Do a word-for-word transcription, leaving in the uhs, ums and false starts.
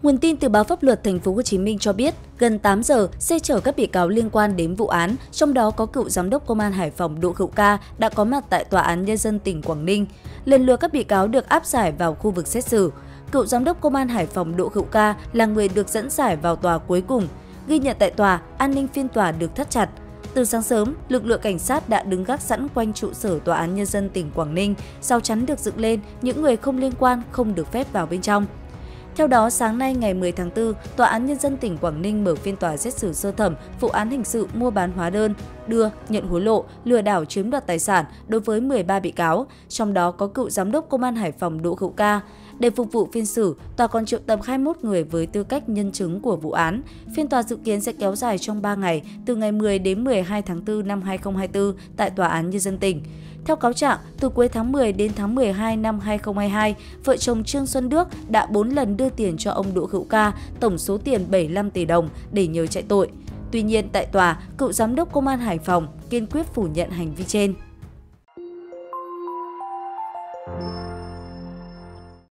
Nguồn tin từ báo Pháp luật Thành phố Hồ Chí Minh cho biết, gần tám giờ, xe chở các bị cáo liên quan đến vụ án, trong đó có cựu giám đốc công an Hải Phòng Đỗ Hữu Ca đã có mặt tại Tòa án Nhân dân tỉnh Quảng Ninh. Lần lượt các bị cáo được áp giải vào khu vực xét xử. Cựu giám đốc công an Hải Phòng Đỗ Hữu Ca là người được dẫn giải vào tòa cuối cùng. Ghi nhận tại tòa, an ninh phiên tòa được thắt chặt. Từ sáng sớm, lực lượng cảnh sát đã đứng gác sẵn quanh trụ sở Tòa án Nhân dân tỉnh Quảng Ninh, rào chắn được dựng lên, những người không liên quan không được phép vào bên trong. Theo đó, sáng nay ngày mười tháng tư, Tòa án Nhân dân tỉnh Quảng Ninh mở phiên tòa xét xử sơ thẩm vụ án hình sự mua bán hóa đơn, đưa, nhận hối lộ, lừa đảo chiếm đoạt tài sản đối với mười ba bị cáo, trong đó có cựu giám đốc công an Hải Phòng Đỗ Hữu Ca. Để phục vụ phiên xử, tòa còn triệu tập hai mươi mốt người với tư cách nhân chứng của vụ án. Phiên tòa dự kiến sẽ kéo dài trong ba ngày, từ ngày mười đến mười hai tháng tư năm hai nghìn không trăm hai mươi tư tại Tòa án Nhân dân tỉnh. Theo cáo trạng, từ cuối tháng mười đến tháng mười hai năm hai nghìn không trăm hai mươi hai, vợ chồng Trương Xuân Đức đã bốn lần đưa tiền cho ông Đỗ Hữu Ca, tổng số tiền bảy mươi lăm tỷ đồng để nhờ chạy tội. Tuy nhiên, tại tòa, cựu giám đốc công an Hải Phòng kiên quyết phủ nhận hành vi trên.